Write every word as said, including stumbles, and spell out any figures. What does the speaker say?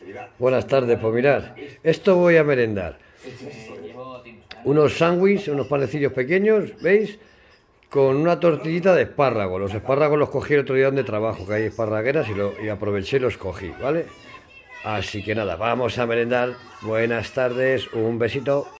Buenas tardes, pues mirad, esto voy a merendar. Unos sándwiches, unos panecillos pequeños, ¿veis? Con una tortillita de espárragos. Los espárragos los cogí el otro día donde trabajo, que hay esparragueras, y, lo, y aproveché y los cogí, ¿vale? Así que nada, vamos a merendar. Buenas tardes, un besito.